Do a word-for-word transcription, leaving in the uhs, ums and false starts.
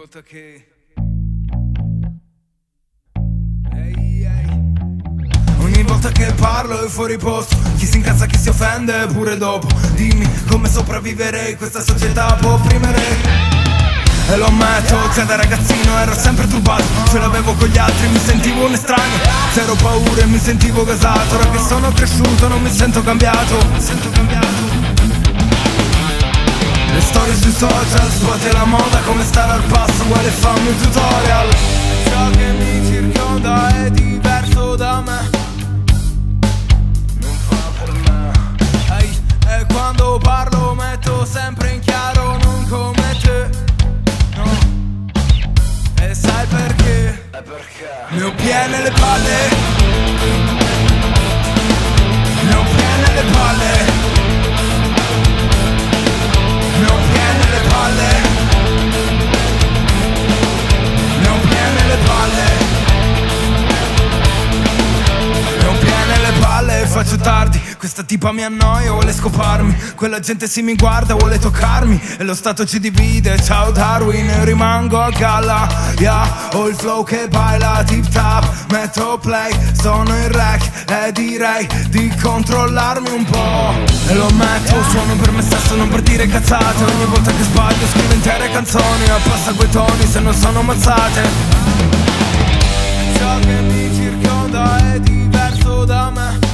volta che ehi, ehi. Ogni volta che parlo è fuori posto. Chi si incazza, chi si offende pure dopo. Dimmi come sopravvivere in questa società può opprimere. E lo ammetto che da ragazzino ero sempre turbato. Ce l'avevo con gli altri, mi sentivo un estraneo. Zero paure, mi sentivo gasato. Ora che sono cresciuto non mi sento cambiato. Mi sento cambiato. Le storie sui social, svuoti la moda, come stare al passo, vuole fammi un tutorial. Ciò che mi circonda è diverso da me, non fa per me. Ehi, e quando parlo metto sempre in chiaro, non come te, no. E sai perché? È perché ne ho piene le palle, ne ho piene le palle. Ne ho piene le palle, ne ho piene le palle, ne ho piene le palle e faccio tardi. Questa tipa mi annoia, vuole scoparmi. Quella gente si mi guarda, vuole toccarmi. E lo stato ci divide, ciao Darwin. Rimango a galla, yeah. Ho il flow che baila tip tap. Metto play, sono in rec e direi di controllarmi un po'. E lo metto, suono per me stesso, non per dire cazzate. Ogni volta che sbaglio scrivo intere canzoni. Appassa quei toni se non sono mazzate. Ciò che mi circonda è diverso da me,